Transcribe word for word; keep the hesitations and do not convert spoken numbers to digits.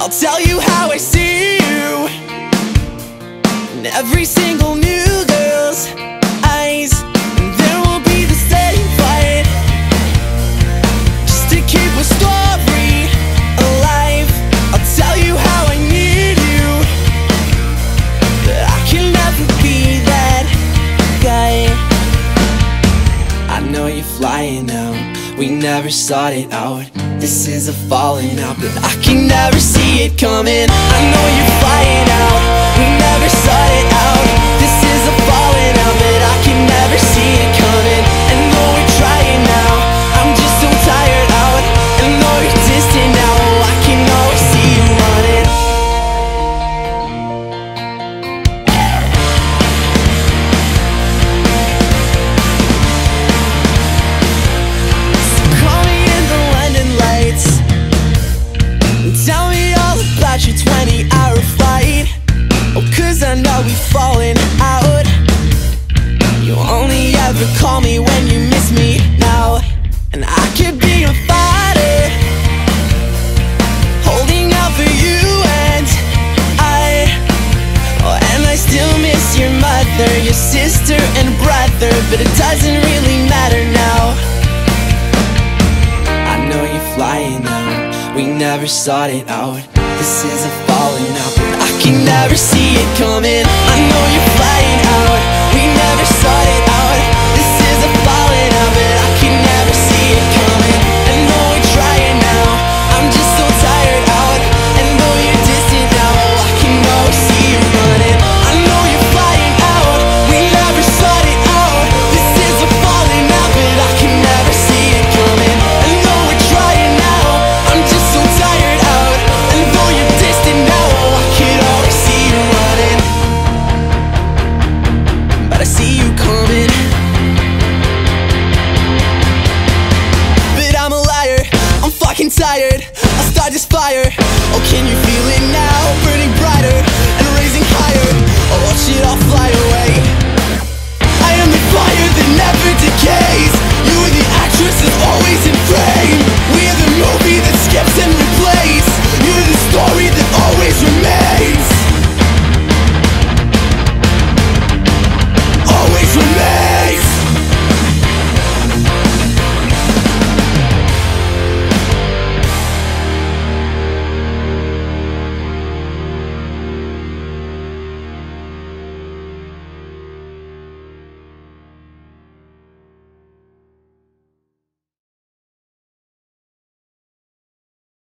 I'll tell you how I see you in every single new girl's eyes. And there will be the same fight just to keep a story alive. I'll tell you how I need you, but I can never be that guy. I know you're flying now, we never started out. This is a falling out, but I can never see it coming. I know you're flying out, we never started out. This is a falling out, but I can never see it coming. And though we're trying now, I'm just so tired out. And though you're distant now, oh, I can always see you running. Tell me all about your twenty hour flight. Oh, cause I know we've fallen out. You only ever call me when you miss me now. And I could be a fighter, holding out for you and I. Oh, and I still miss your mother, your sister and brother, but it doesn't really matter now. I know you're flying now, we never started out. This is a falling out, but I can never see it coming. I know you're flying out, we never started out. This is a falling out, but I can never see it coming. And though we're trying now, I'm just so tired out. And though you're distant now, oh, I can always see you running. I know you're flying out, we never started out. This is a falling out, but I can never see it coming. And though we're trying now, I'm just so tired out. And though you're distant now, oh, I can always see you running. But I see you coming. But I'm a liar, I'm fucking tired. I'll start this fire. Oh, can you feel